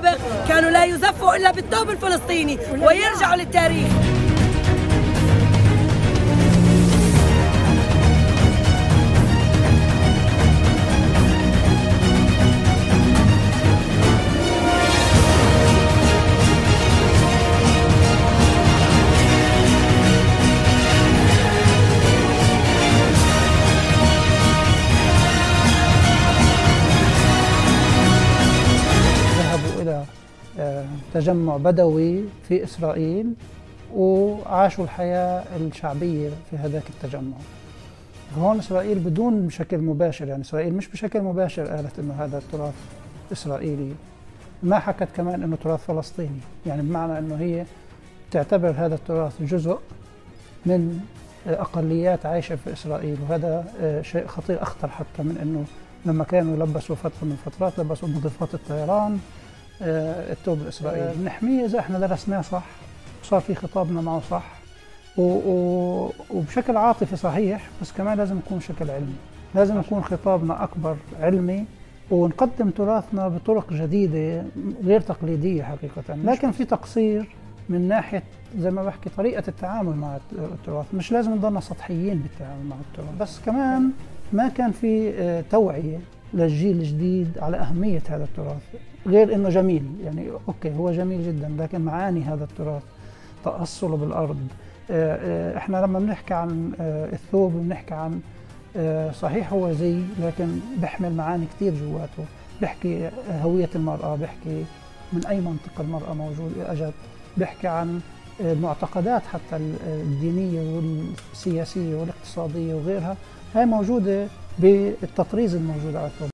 السابق كانوا لا يزفوا إلا بالثوب الفلسطيني ويرجعوا للتاريخ. إلى تجمع بدوي في إسرائيل وعاشوا الحياة الشعبية في هذاك التجمع. هون إسرائيل بدون بشكل مباشر، يعني إسرائيل مش بشكل مباشر قالت إنه هذا التراث إسرائيلي، ما حكت كمان إنه تراث فلسطيني، يعني بمعنى إنه هي تعتبر هذا التراث جزء من أقليات عايشة في إسرائيل، وهذا شيء خطير أخطر حتى من إنه لما كانوا يلبسوا فترة من الفترات لبسوا مضيفات الطيران الثوب الإسرائيلي. بنحميه إذا إحنا درسناه صح، صار في خطابنا معه صح، وبشكل عاطفي صحيح، بس كمان لازم يكون بشكل علمي، لازم يكون خطابنا أكبر علمي، ونقدم تراثنا بطرق جديدة غير تقليدية حقيقة. لكن في تقصير من ناحية زي ما بحكي طريقة التعامل مع التراث، مش لازم نضلنا سطحيين بالتعامل مع التراث، بس كمان ما كان في توعية للجيل الجديد على أهمية هذا التراث، غير إنه جميل، يعني أوكي هو جميل جدا، لكن معاني هذا التراث، تأصله بالأرض. إحنا لما بنحكي عن الثوب بنحكي عن صحيح هو زي، لكن بيحمل معاني كتير جواته، بيحكي هوية المرأة، بيحكي من أي منطقة المرأة موجودة أجت، بيحكي عن المعتقدات حتى الدينية والسياسية والاقتصادية وغيرها، هاي موجودة بالتطريز الموجود على الثوب.